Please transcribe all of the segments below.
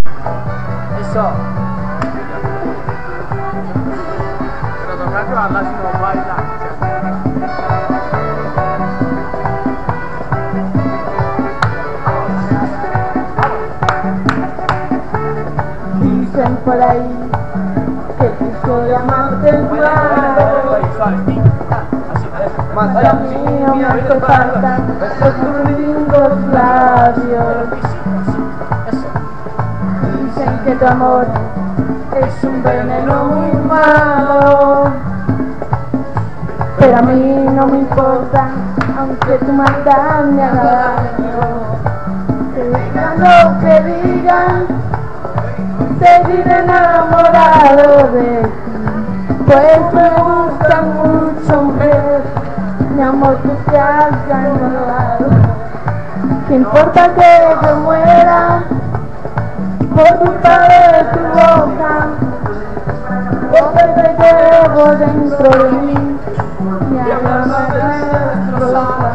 Eso. Pero toca llevarla si no baila. Dicen por ahí que tu historia más temprano. Para mí no me hace falta tus lindos labios. Dicen que tu amor es un veneno muy malo, pero a mí no me importa, aunque tu maldad me haga daño. Que digan lo que digan, seguiré enamorado de ti, pues me gusta mucho, mujer, mi amor, tú te has ganado. ¿Qué importa que yo muera por culpa de tu boca? Porque te llevo dentro de mí, mi alma me destroza.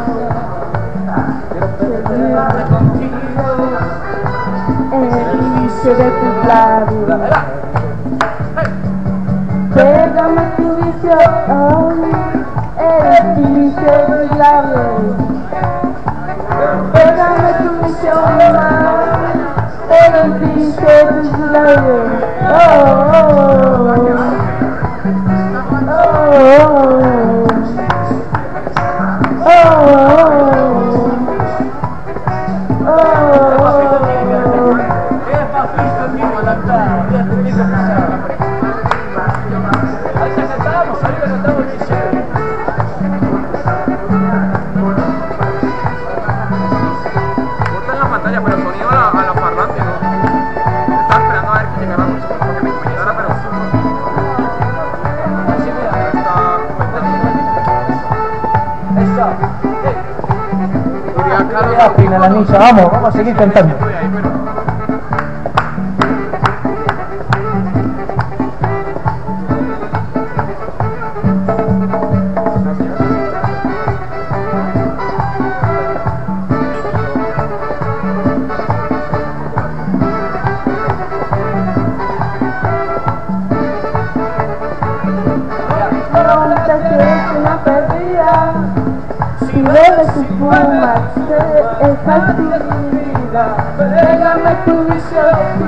El vicio de tus labios, pégame tu vicio, oh, el vicio de tus labios, pégame tu vicio, el vicio de tus labios, oh, oh, oh, oh, oh. Fina la niña, vamos a seguir cantando. Si bebes y fumas, es facilidad. Pégame tu vicio,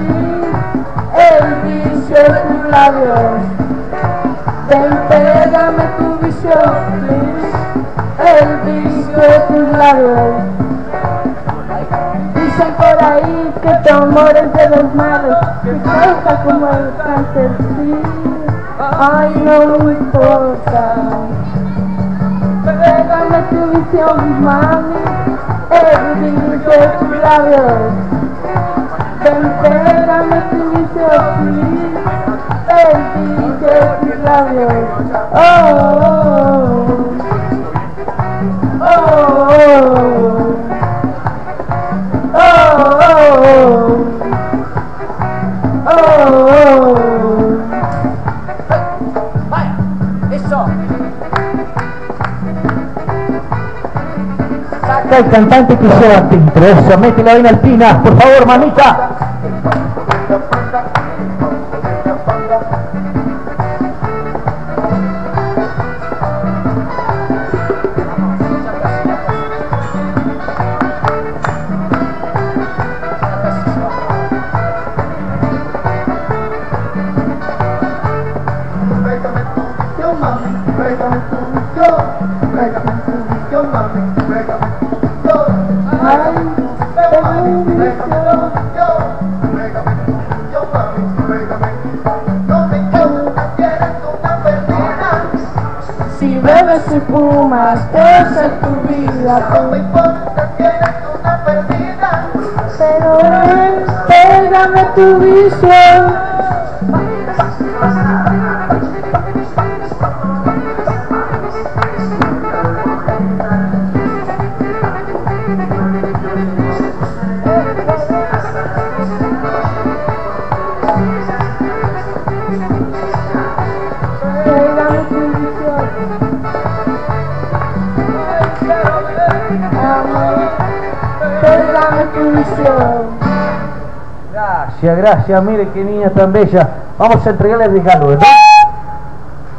el vicio de tus labios. Ven, pégame tu vicio, el vicio de tus labios. Dicen por ahí que tu amor es de los malos, que causa como el cáncer, sí. Ay, no me importa. Pégame tu visión, mami, el vicio de tus labios. Ven, pégame tu visión, el vicio de tus labios. Oh, oh, oh, oh, oh, oh, oh, oh. Vaya, eso. Saca el cantante que lleva dentro, eso, métela bien alpina, por favor, mamita. Si bebes y fumas, esa es tu vida. No me importa que eres una perdida. Pero ven, pégame tu visión. Pégame tu visión. Amor, pégame tu visión. Gracias, gracias, mire qué niña tan bella. Vamos a entregarle el regalo, ¿verdad?